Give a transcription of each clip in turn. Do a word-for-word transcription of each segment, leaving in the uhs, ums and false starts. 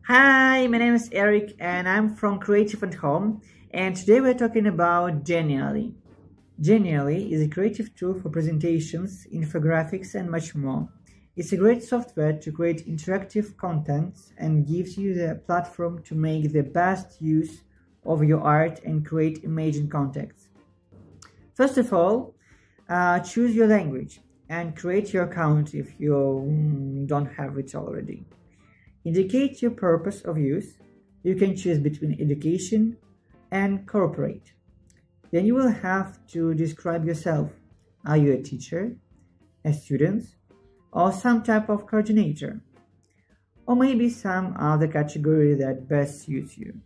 Hi, my name is Eric and I'm from Creative at Home, and today we're talking about Genially. Genially is a creative tool for presentations, infographics and much more. It's a great software to create interactive content and gives you the platform to make the best use of your art and create amazing contents. First of all, uh, choose your language and create your account if you mm, don't have it already. Indicate your purpose of use. You can choose between education and corporate. Then you will have to describe yourself. Are you a teacher, a student, or some type of coordinator? Or maybe some other category that best suits you.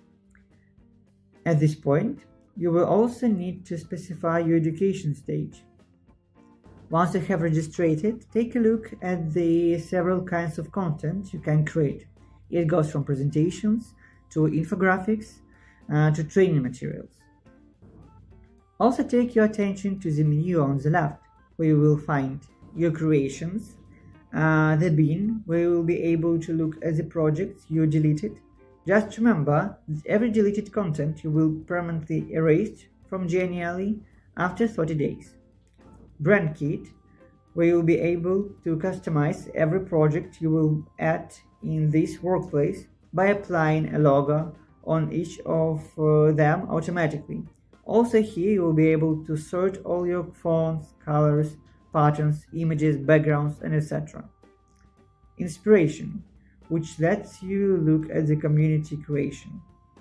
At this point, you will also need to specify your education stage. Once you have registered, take a look at the several kinds of content you can create. It goes from presentations to infographics uh, to training materials. Also take your attention to the menu on the left, where you will find your creations, uh, the bin, where you will be able to look at the projects you deleted. Just remember that every deleted content you will permanently erase from Genially after thirty days. Brand kit, where you will be able to customize every project you will add in this workplace by applying a logo on each of uh, them automatically. Also here you will be able to sort all your fonts, colors, patterns, images, backgrounds, and et cetera. Inspiration, which lets you look at the community creation.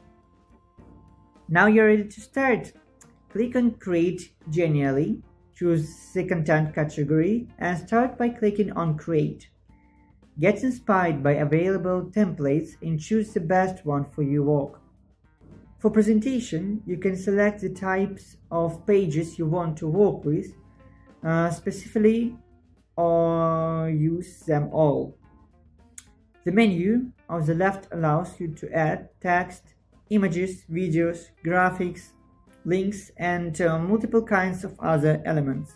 Now you're ready to start. Click on Create Genially. Choose the content category and start by clicking on Create. Get inspired by available templates and choose the best one for your work. For presentation, you can select the types of pages you want to work with, uh, specifically, or use them all. The menu on the left allows you to add text, images, videos, graphics, links, and uh, multiple kinds of other elements.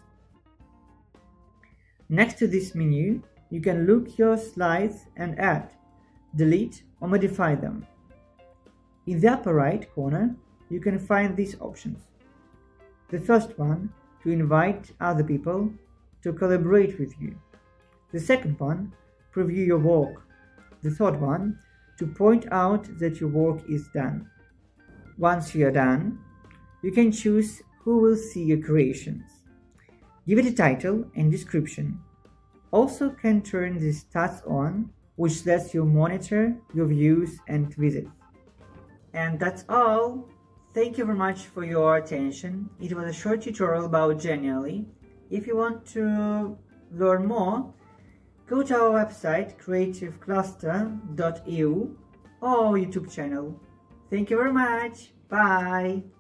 Next to this menu, you can look your slides and add, delete, or modify them. In the upper right corner, you can find these options. The first one, to invite other people to collaborate with you. The second one, preview your work. The third one, to point out that your work is done. Once you are done, you can choose who will see your creations. Give it a title and description. Also can turn the stats on, which lets you monitor your views and visits. And that's all. Thank you very much for your attention. It was a short tutorial about Genially. If you want to learn more, go to our website creative cluster dot e u or YouTube channel. Thank you very much. Bye.